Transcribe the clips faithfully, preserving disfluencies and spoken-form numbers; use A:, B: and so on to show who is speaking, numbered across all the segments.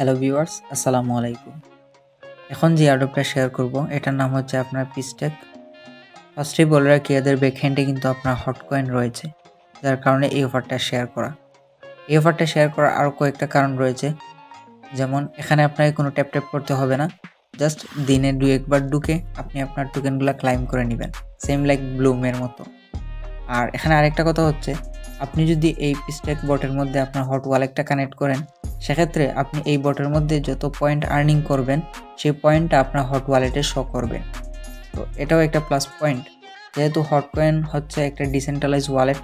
A: Hello viewers, আসসালামু আলাইকুম। এখন যে এয়ারড্রপটা শেয়ার করব এটার নাম হচ্ছে আপনার পিচটেক। ফার্স্টেই বলে রাখি, এদের ব্যাকহ্যান্ডে কিন্তু আপনার হটকয়েন রয়েছে, যার কারণে এই অফারটা শেয়ার করা। এই অফারটা শেয়ার করার আরও কয়েকটা কারণ রয়েছে, যেমন এখানে আপনাকে কোনো ট্যাপ ট্যাপ করতে হবে না, জাস্ট দিনে দুই একবার ঢুকে আপনি আপনার টোকেনগুলো ক্লাইম করে নেবেন, সেম লাইক ব্লুমের মতো। আর এখানে আরেকটা কথা হচ্ছে, আপনি যদি এই পিচটেক বটের মধ্যে আপনার হট ওয়ালেটটা কানেক্ট করেন, সেক্ষেত্রে আপনি এই বটের মধ্যে যত পয়েন্ট আর্নিং করবেন সেই পয়েন্টটা আপনার হট ওয়ালেটে শো করবে। তো এটাও একটা প্লাস পয়েন্ট, যেহেতু হটকয়েন হচ্ছে একটা ডিসেন্ট্রালাইজ ওয়ালেট।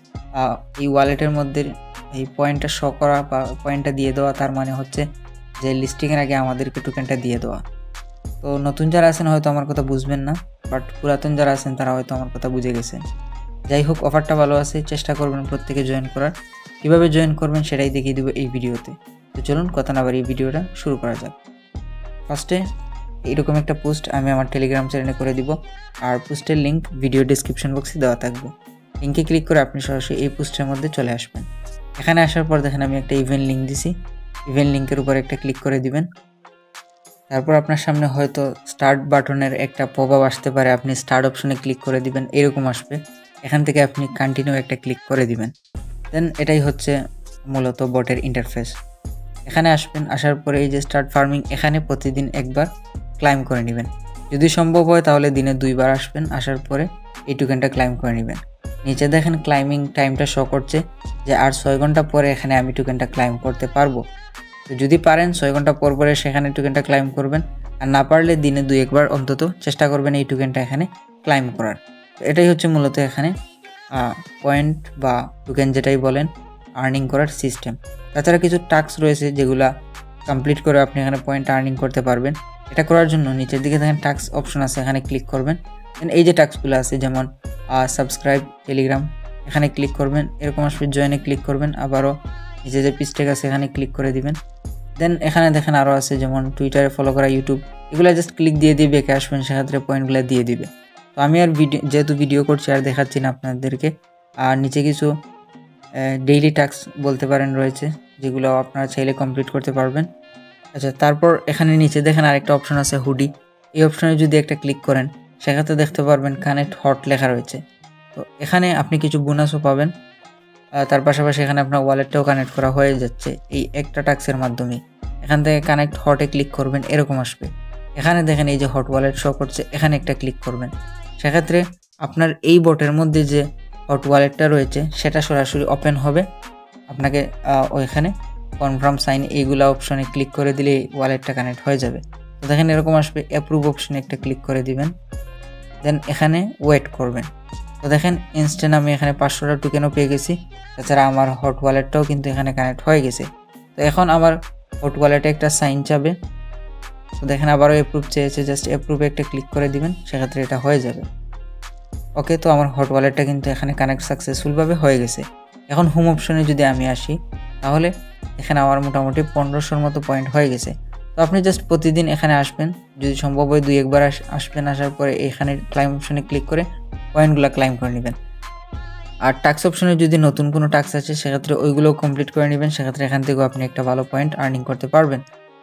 A: এই ওয়ালেটের মধ্যে এই পয়েন্টটা শো করা বা পয়েন্টটা দিয়ে দেওয়া, তার মানে হচ্ছে যে লিস্টিংয়ের আগে আমাদেরকে টোকেনটা দিয়ে দেওয়া। তো নতুন যারা আছেন হয়তো আমার কথা বুঝবেন না, বাট পুরাতন যারা আছেন তারা হয়তো আমার কথা বুঝে গেছেন। যাই হোক, অফারটা ভালো আছে, চেষ্টা করবেন প্রত্যেকে জয়েন করার। কীভাবে জয়েন করবেন সেটাই দেখিয়ে দেবো এই ভিডিওতে। তো চলুন কথা না বাড়িয়ে ভিডিওটা শুরু করা যাক। ফার্স্টে এইরকম একটা পোস্ট আমি আমার টেলিগ্রাম চ্যানেলে করে দিব, আর পোস্টের লিঙ্ক ভিডিও ডিসক্রিপশন বক্সে দেওয়া থাকবে। লিঙ্কে ক্লিক করে আপনি সরাসরি এই পোস্টের মধ্যে চলে আসবেন। এখানে আসার পর দেখেন আমি একটা ইভেন্ট লিঙ্ক দিছি, ইভেন্ট লিঙ্কের উপর একটা ক্লিক করে দিবেন। তারপর আপনার সামনে হয়তো স্টার্ট বাটনের একটা পপআপ আসতে পারে, আপনি স্টার্ট অপশনে ক্লিক করে দিবেন, এরকম আসবে। এখান থেকে আপনি কন্টিনিউ একটা ক্লিক করে দিবেন। দেন এটাই হচ্ছে মূলত বটের ইন্টারফেস। এখানে আসবেন, আসার পরে এই যে স্টার্ট ফার্মিং, এখানে প্রতিদিন একবার ক্লাইম করে নেবেন। যদি সম্ভব হয় তাহলে দিনে দুইবার আসবেন, আসার পরে এই টোকেনটা ক্লাইম করে নেবেন। নিচে দেখেন ক্লাইমিং টাইমটা শো করছে যে আর ছয় ঘন্টা পরে এখানে আমি টোকেনটা ক্লাইম করতে পারবো। তো যদি পারেন ছয় ঘন্টা পর পরে সেখানে টোকেনটা ক্লাইম করবেন, আর না পারলে দিনে দুই একবার অন্তত চেষ্টা করবেন এই টোকেনটা এখানে ক্লাইম করার। তো এটাই হচ্ছে মূলত এখানে পয়েন্ট বা টোকেন যেটাই বলেন আর্নিং করার সিস্টেম। তাছাড়া কিছু টাস্ক রয়েছে যেগুলা কমপ্লিট করে আপনি এখানে পয়েন্ট আর্নিং করতে পারবেন। এটা করার জন্য নিচের দিকে দেখেন টাস্ক অপশন আছে, এখানে ক্লিক করবেন। দেন এই যে টাস্কগুলো আছে, যেমন সাবস্ক্রাইব টেলিগ্রাম, এখানে ক্লিক করবেন, এরকম আসবে। জয়েনে ক্লিক করবেন, আবারও নিচে যে পিচটেক আছে এখানে ক্লিক করে দিবেন। দেন এখানে দেখেন আরও আছে, যেমন টুইটারে ফলো করা, ইউটিউব, এগুলো জাস্ট ক্লিক দিয়ে দিয়ে বেঁকে আসবেন, সেক্ষেত্রে পয়েন্টগুলো দিয়ে দিবে। তো আমি আর ভিডিও যেহেতু ভিডিও করছি আর দেখাচ্ছি না আপনাদেরকে। আর নিচে কিছু ডেইলি টাস্ক বলতে পারেন রয়েছে, যেগুলো আপনারা চাইলে কমপ্লিট করতে পারবেন। আচ্ছা, তারপর এখানে নিচে দেখেন আরেকটা অপশন আছে হুডি। এই অপশনে যদি একটা ক্লিক করেন, সেক্ষেত্রে দেখতে পারবেন কানেক্ট হট লেখা রয়েছে। তো এখানে আপনি কিছু বোনাসও পাবেন, তার পাশাপাশি এখানে আপনার ওয়ালেটটাও কানেক্ট করা হয়ে যাচ্ছে এই একটা টাস্কের মাধ্যমে। এখান থেকে কানেক্ট হটে ক্লিক করবেন, এরকম আসবে। এখানে দেখেন এই যে হট ওয়ালেট শো করছে, এখানে একটা ক্লিক করবেন। সেক্ষেত্রে আপনার এই বটের মধ্যে যে হট ওয়ালেটটা রয়েছে সেটা সরাসরি ওপেন হবে। আপনাকে ওইখানে কনফার্ম সাইন এইগুলা অপশনে ক্লিক করে দিলে ওয়ালেটটা কানেক্ট হয়ে যাবে। তো দেখেন এরকম আসবে, অ্যাপ্রুভ অপশনে একটা ক্লিক করে দিবেন। দেন এখানে ওয়েট করবেন। তো দেখেন ইনস্ট্যান্ট আমি এখানে পাঁচশোটা টোকেনও পেয়ে গেছি। তাছাড়া আমার হট ওয়ালেটটাও কিন্তু এখানে কানেক্ট হয়ে গেছে। তো এখন আমার হট ওয়ালেটে একটা সাইন চাবে। তো দেখেন আবারও অ্যাপ্রুভ চেয়েছে, জাস্ট অ্যাপ্রুভে একটা ক্লিক করে দিবেন, সেক্ষেত্রে এটা হয়ে যাবে। ওকে, তো আমার হট ওয়ালেটটা কিন্তু এখানে কানেক্ট সাকসেসফুলভাবে হয়ে গেছে। এখন হোম অপশনে যদি আমি আসি, তাহলে এখানে আমার মোটামুটি পনেরোশোর মতো পয়েন্ট হয়ে গেছে। তো আপনি জাস্ট প্রতিদিন এখানে আসবেন, যদি সম্ভব হয় দুই একবার আসবেন, আসার পরে এখানে ক্লাইম অপশনে ক্লিক করে পয়েন্টগুলো ক্লাইম করে নেবেন। আর টাস্ক অপশনে যদি নতুন কোনো টাস্ক আছে সেক্ষেত্রে ওইগুলোও কমপ্লিট করে নেবেন, সেক্ষেত্রে এখান থেকেও আপনি একটা ভালো পয়েন্ট আর্নিং করতে পারবেন।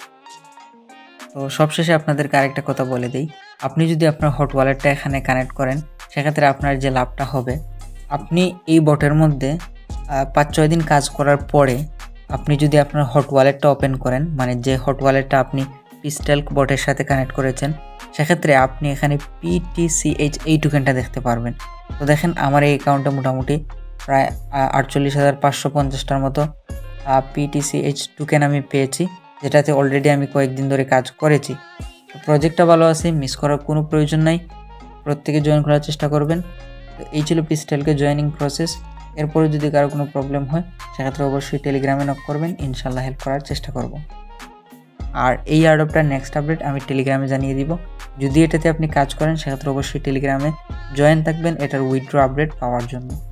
A: তো সবশেষে আপনাদেরকে আরেকটা কথা বলে দিই, আপনি যদি আপনার হট ওয়ালেটটা এখানে কানেক্ট করেন, সেক্ষেত্রে আপনার যে লাভটা হবে, আপনি এই বটের মধ্যে পাঁচ ছয় দিন কাজ করার পরে আপনি যদি আপনার হট ওয়ালেটটা ওপেন করেন, মানে যে হট ওয়ালেটটা আপনি পিচটেক বটের সাথে কানেক্ট করেছেন, সেক্ষেত্রে আপনি এখানে পিটিসিএইচ এই টোকেনটা দেখতে পারবেন। তো দেখেন আমার এই অ্যাকাউন্টে মোটামুটি প্রায় আটচল্লিশ হাজার পাঁচশো পঞ্চাশটার মতো পিটিসিএইচ টোকেন আমি পেয়েছি, যেটাতে অলরেডি আমি কয়েকদিন ধরে কাজ করেছি। তো প্রজেক্টটা ভালো আছে, মিস করার কোনো প্রয়োজন নাই, প্রত্যেকে জয়েন করার চেষ্টা করবেন। তো এই ছিল পিচটেকে জয়েনিং প্রসেস। এরপরে যদি কারো কোনো প্রবলেম হয় সেক্ষেত্রে অবশ্যই টেলিগ্রামে নক করবেন, ইনশাল্লাহ হেল্প করার চেষ্টা করব। আর এই এয়ারড্রপটার নেক্সট আপডেট আমি টেলিগ্রামে জানিয়ে দিব। যদি এটাতে আপনি কাজ করেন সেক্ষেত্রে অবশ্যই টেলিগ্রামে জয়েন থাকবেন এটার উইথড্র আপডেট পাওয়ার জন্য।